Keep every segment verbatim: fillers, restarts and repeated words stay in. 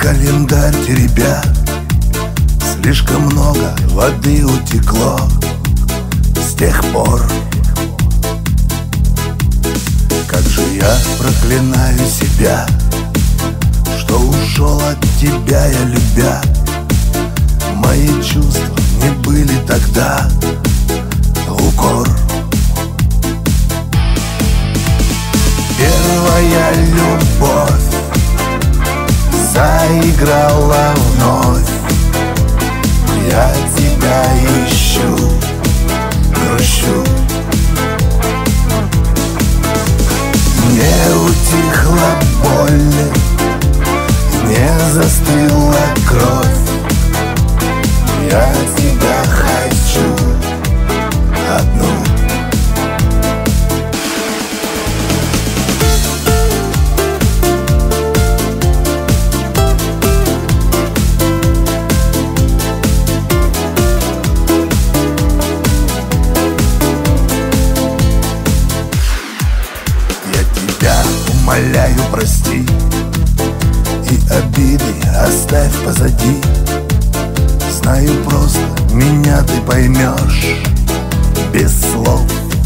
календарь теребя, слишком много воды утекло с тех пор. Как же я проклинаю себя, что ушел от тебя я, любя. Мои чувства не были тогда в укор. Первая любовь заиграла вновь. Я тебя ищу, грущу. Не утихла боль, не застыла кровь. Я тебя хочу одну. Умоляю, прости, и обиды оставь позади. Знаю, просто меня ты поймешь без слов.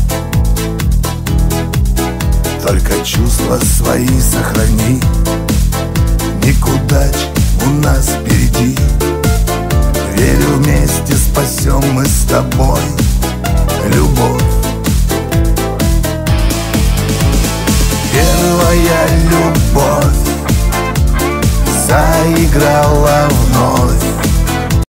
Только чувства свои сохрани, никуда у нас впереди. Верю, вместе спасем мы с тобой любовь. Первая любовь заиграла